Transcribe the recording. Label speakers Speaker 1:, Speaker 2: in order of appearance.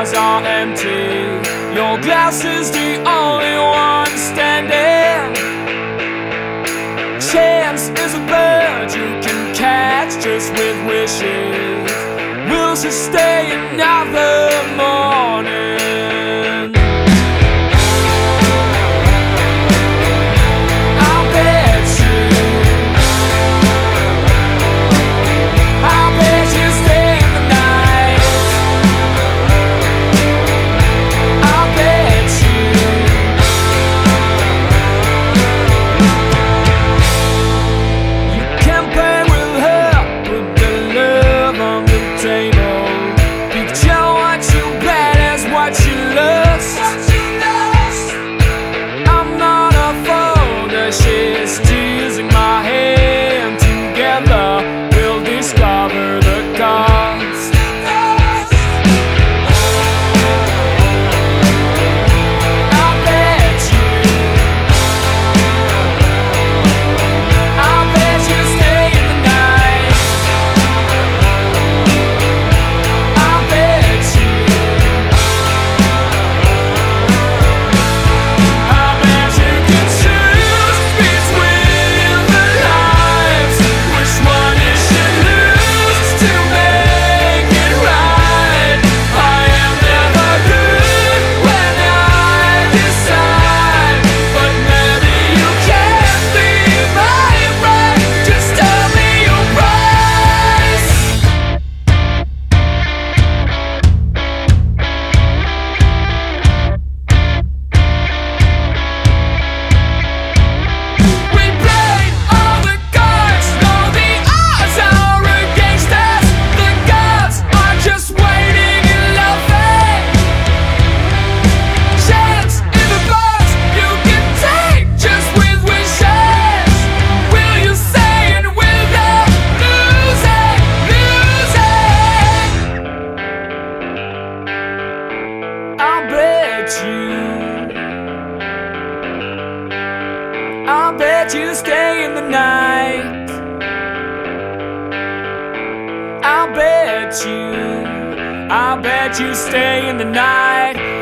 Speaker 1: eyes are empty. Your glass is the only one standing. Chance is a bird you can catch just with wishes. Will she stay another morning? She's teasing my hand. Together we'll discover the cost. I bet you stay in the night. I bet you can choose between the lives. Which one you should lose to make it right? I am never good when I decide, but maybe you can be my right. Just tell me your price. We played all the cards, though the odds are against us. The gods are just waiting and loving. Chance in the box you can take just with wishes. Will you say it without losing? I'll bet you stay in the night. I bet you stay in the night.